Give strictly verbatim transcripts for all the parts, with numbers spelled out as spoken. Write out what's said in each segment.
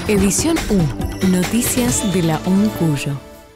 Edición U. Noticias de la U N Cuyo.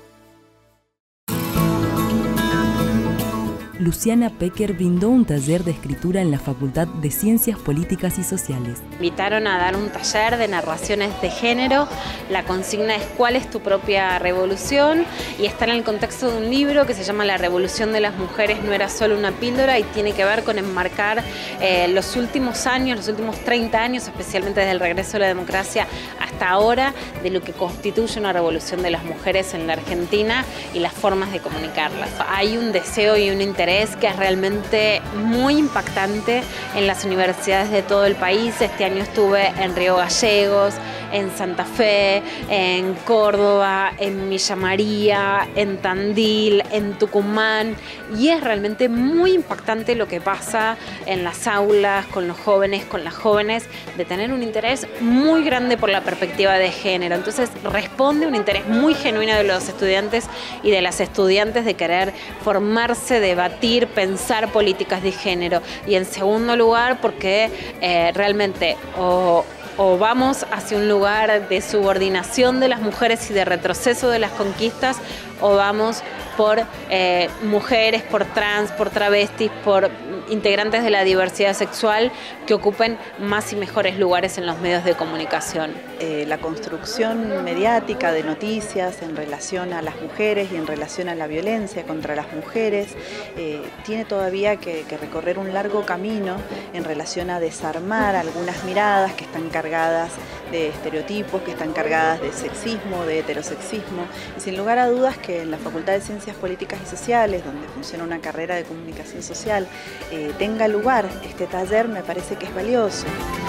Luciana Pecker brindó un taller de escritura en la Facultad de Ciencias Políticas y Sociales. Invitaron a dar un taller de narraciones de género. La consigna es ¿cuál es tu propia revolución? Y está en el contexto de un libro que se llama La Revolución de las Mujeres no era solo una píldora, y tiene que ver con enmarcar eh, los últimos años, los últimos treinta años, especialmente desde el regreso de la democracia hasta ahora, de lo que constituye una revolución de las mujeres en la Argentina y las formas de comunicarlas. Hay un deseo y un interés que es realmente muy impactante en las universidades de todo el país. Este año estuve en Río Gallegos, en Santa Fe, en Córdoba, en Villa María, en Tandil, en Tucumán, y es realmente muy impactante lo que pasa en las aulas, con los jóvenes, con las jóvenes, de tener un interés muy grande por la perspectiva de género. Entonces responde un interés muy genuino de los estudiantes y de las estudiantes de querer formarse, debatir, pensar políticas de género. Y en segundo lugar, porque eh, realmente o o vamos hacia un lugar de subordinación de las mujeres y de retroceso de las conquistas, o vamos por eh, mujeres, por trans, por travestis, por integrantes de la diversidad sexual que ocupen más y mejores lugares en los medios de comunicación. Eh, la construcción mediática de noticias en relación a las mujeres y en relación a la violencia contra las mujeres eh, tiene todavía que, que recorrer un largo camino en relación a desarmar algunas miradas que están cargadas de estereotipos, que están cargadas de sexismo, de heterosexismo, y sin lugar a dudas que en la Facultad de Ciencias Políticas y Sociales, donde funciona una carrera de comunicación social, eh, tenga lugar este taller, me parece que es valioso.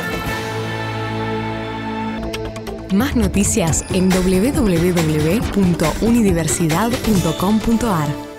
Más noticias en doble u doble u doble u punto unidiversidad punto com punto ar.